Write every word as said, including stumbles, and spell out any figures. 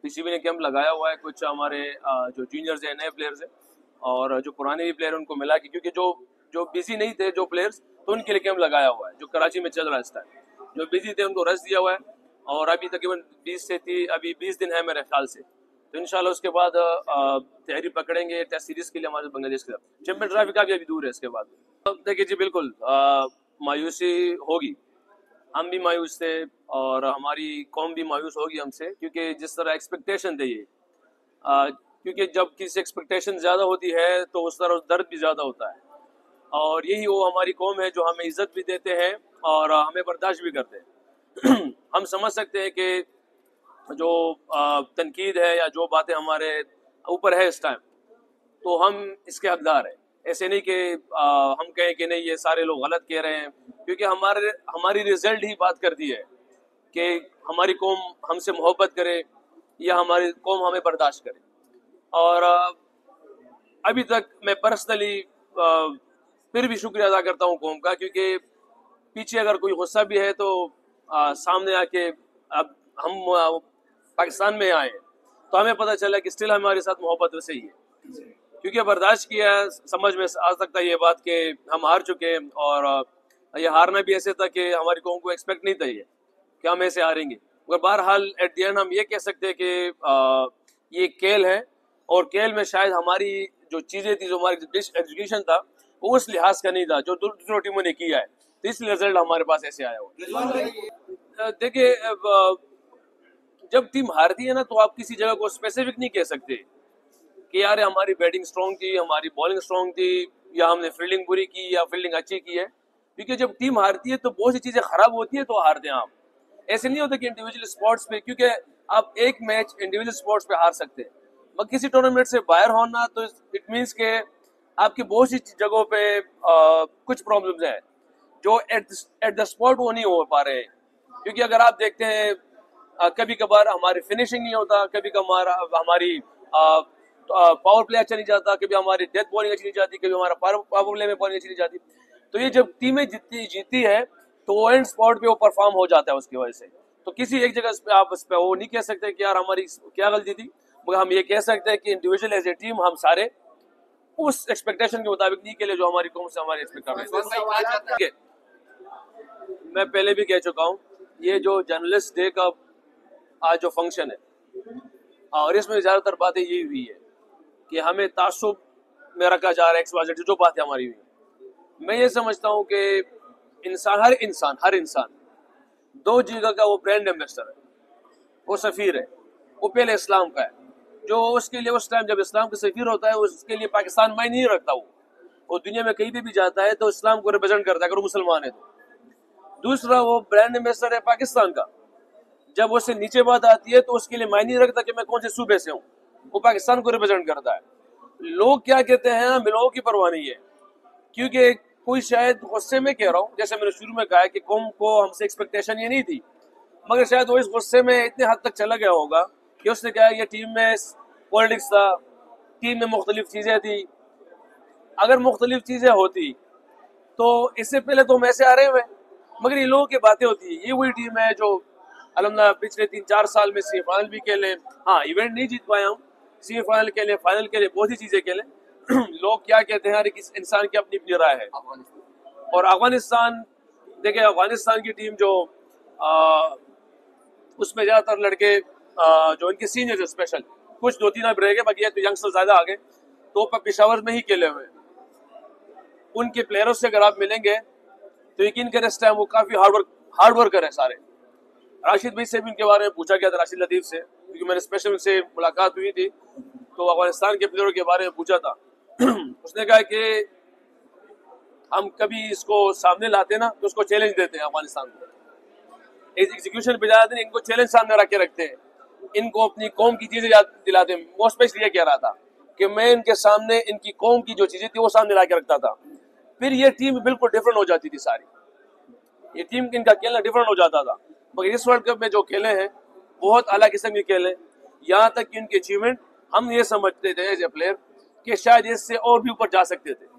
پی C B نے camp لگایا ہوا ہے، کچھ ہمارے جو جونیئرز ہیں، نئے پلیئرز ہیں، اور جو پرانے بھی پلیئر ان کو ملا کے، کیونکہ جو جو بزی نہیں تھے جو پلیئرز، تو ان کے لیے کیمپ لگایا ہوا ہے جو کراچی میں چل رہا ہے اس ٹائم. جو بزی تھے ان کو رش دیا ہوا ہے، اور ابھی تقریباً بیس سے تھی ابھی بیس دن ہے میرے خیال سے. تو انشاءاللہ اس کے بعد تیاری پکڑیں گے ٹیسٹ سیریز کے لیے ہمارے بنگلہ دیش کے ساتھ. چیمپئن ٹرافی کا بھی ابھی دور ہے اس کے بعد. دیکھیے جی بالکل مایوسی ہوگی، ہم بھی مایوس تھے اور ہماری قوم بھی مایوس ہوگی ہم سے، کیونکہ جس طرح ایکسپیکٹیشن تھے یہ، کیونکہ جب کسی ایکسپیکٹیشن زیادہ ہوتی ہے تو اس طرح درد بھی زیادہ ہوتا ہے، اور یہی وہ ہماری قوم ہے جو ہمیں عزت بھی دیتے ہیں اور ہمیں برداشت بھی کرتے ہیں. ہم سمجھ سکتے ہیں کہ جو تنقید ہے یا جو باتیں ہمارے اوپر ہے اس ٹائم، تو ہم اس کے حقدار ہیں. ایسے نہیں کہ ہم کہیں کہ نہیں یہ سارے لوگ غلط کہہ رہے ہیں، کیونکہ ہمارے ہماری رزلٹ ہی بات کرتی ہے کہ ہماری قوم ہم سے محبت کرے یا ہماری قوم ہمیں برداشت کرے. اور ابھی تک میں پرسنلی پھر بھی شکریہ ادا کرتا ہوں قوم کا، کیونکہ پیچھے اگر کوئی غصہ بھی ہے تو سامنے آ کے اب ہم پاکستان میں آئے تو ہمیں پتہ چلا کہ اسٹل ہمارے ساتھ محبت ویسے ہی ہے، کیونکہ برداشت کیا، سمجھ میں آ سکتا ہے یہ بات کہ ہم ہار چکے، اور یہ ہارنا بھی ایسے تھا کہ ہماری قوم کو ایکسپیکٹ نہیں تھا یہ کہ ہم ایسے ہاریں گے. مگر بہرحال ایٹ دی اینڈ ہم یہ کہہ سکتے ہیں کہ یہ کھیل ہے، اور کھیل میں شاید ہماری جو چیزیں تھی، جو ہماری ایجوکیشن تھا، وہ اس لحاظ کا نہیں تھا جو دوسروں ٹیموں نے کیا ہے، تو اس رزلٹ ہمارے پاس ایسے آیا ہوا. دیکھیے جب ٹیم ہارتی ہے نا تو آپ کسی جگہ کو اسپیسیفک نہیں کہہ سکتے کہ یار ہماری بیٹنگ سٹرونگ تھی، ہماری بالنگ سٹرونگ تھی، یا ہم نے فیلڈنگ بری کی یا فیلڈنگ اچھی کی ہے. کیونکہ جب ٹیم ہارتی ہے تو بہت سی چیزیں خراب ہوتی ہیں تو ہارتے ہیں آپ. ایسے نہیں ہوتا کہ انڈیویجول اسپورٹس پہ، کیونکہ آپ ایک میچ انڈیویجول اسپورٹس پہ ہار سکتے ہیں، مگر کسی ٹورنامنٹ سے باہر ہونا تو اٹ مینس کہ آپ کی بہت سی جگہوں پہ کچھ پرابلمز ہیں جو ایٹ دا اسپاٹ وہ نہیں ہو پا رہے ہیں. کیونکہ اگر آپ دیکھتے ہیں کبھی کبھار ہماری فنشنگ نہیں ہوتا، کبھی کبھار ہماری پاور پلے اچھا نہیں جاتا، کبھی ہماری ڈیتھ بالنگ اچھی نہیں جاتی، کبھی ہمارا پاور پلے میں بالنگ اچھی نہیں جاتی. تو یہ جب ٹیمیں جیتتی جیتی ہے تو وہ اینڈ اسپاٹ پہ وہ پرفارم ہو جاتا ہے اس کی وجہ سے. تو کسی ایک جگہ پہ آپ اس پہ وہ نہیں کہہ سکتے کہ یار ہماری کیا غلطی تھی، مگر ہم یہ کہہ سکتے ہیں کہ انڈیویجول ایز اے ٹیم ہم سارے اس ایکسپیکٹیشن کے مطابق نہیں کھیلے جو ہماری قوم سے ہماری ایکسپیکٹ کر رہے ہیں. میں پہلے بھی کہہ چکا ہوں، یہ جو جرنلسٹ ڈے کا آج جو فنکشن ہے، اور اس میں زیادہ تر باتیں یہی ہوئی ہے کہ ہمیں تعصب میں رکھا جا رہا ہے. ایکس وائی زیڈ جو باتیں ہماری ہوئی ہیں، میں یہ سمجھتا ہوں کہ انسان ہر انسان ہر انسان دو جگہ کا وہ برانڈ ایمبیسڈر ہے، وہ سفیر ہے. وہ پہلے اسلام کا ہے، جو اس کے لیے اس ٹائم جب اسلام کا سفیر ہوتا ہے اس کے لیے پاکستان میں نہیں رکھتا، وہ وہ دنیا میں کہیں بھی بھی جاتا ہے تو اسلام کو ریپرزینٹ کرتا ہے اگر وہ مسلمان ہے تو. دوسرا وہ برانڈ ایمبیسڈر ہے پاکستان کا، جب اس سے نیچے بات آتی ہے تو اس کے لیے معنی نہیں رکھتا کہ میں کون سے صوبے سے ہوں، وہ پاکستان کو ریپرزینٹ کرتا ہے. لوگ کیا کہتے ہیں ہمیں لوگوں کی پرواہ نہیں ہے، کیونکہ کوئی شاید غصے میں کہہ رہا ہوں، جیسے میں نے شروع میں کہا کہ قوم کو ہم سے ایکسپیکٹیشن یہ نہیں تھی، مگر شاید وہ اس غصے میں اتنے حد تک چلا گیا ہوگا کہ اس نے کہا یہ ٹیم میں پولیٹکس تھا، ٹیم میں مختلف چیزیں تھی. اگر مختلف چیزیں ہوتی تو اس سے پہلے تو ہم ایسے آ رہے ہوئے، مگر یہ لوگوں کی باتیں ہوتی ہیں. یہ وہی ٹیم ہے جو الحمدللہ پچھلے تین چار سال میں سی فائنل بھی کھیلے، ہاں ایونٹ نہیں جیت پایا ہوں، سی فائنل کھیلے، فائنل کھیلے، بہت سی چیزیں کھیلے. لوگ کیا کہتے ہیں، ہر ایک انسان کی اپنی اپنی رائے ہے. اور افغانستان دیکھیں، افغانستان کی ٹیم جو اس میں زیادہ تر لڑکے جو ان کے سینئرز اسپیشل کچھ دو تین اب رہ گئے، باقی تو ینگسٹر زیادہ آگے، تو پشاور میں ہی کھیلے ہوئے. ان کے پلیئروں سے اگر آپ ملیں گے تو یقین کریں اس ٹائم وہ کافی ہارڈ ورک ہارڈ ورکر ہیں سارے. راشد بھائی سے بھی ان کے بارے میں پوچھا گیا تھا، راشد لطیف سے، کیونکہ میں نے اسپیشل ان سے ملاقات ہوئی تھی تو افغانستان کے پلیئروں کے بارے میں پوچھا تھا. اس نے کہا کہ ہم کبھی اس کو سامنے لاتے نا تو اس کو چیلنج دیتے ہیں. افغانستان کو ایگزیکیوشن پہ جاتے ہیں، ان کو چیلنج سامنے رکھ کے رکھتے ہیں، ان کو اپنی قوم کی چیزیں یاد دلاتے ہیں. وہ اسپیشلی یہ کہہ رہا تھا کہ میں ان کے سامنے ان کی قوم کی جو چیزیں تھی وہ سامنے لا کے رکھتا تھا، پھر یہ ٹیم بالکل ڈفرنٹ ہو جاتی تھی ساری. یہ ٹیم ان کا کھیلنا ڈفرنٹ ہو جاتا تھا. مگر اس ورلڈ کپ میں جو کھیلے ہیں بہت اعلیٰ قسم کے کھیلے، یہاں تک کہ ان کی اچیومنٹ ہم یہ سمجھتے تھے ایز اے پلیئر کہ شاید اس سے اور بھی اوپر جا سکتے تھے.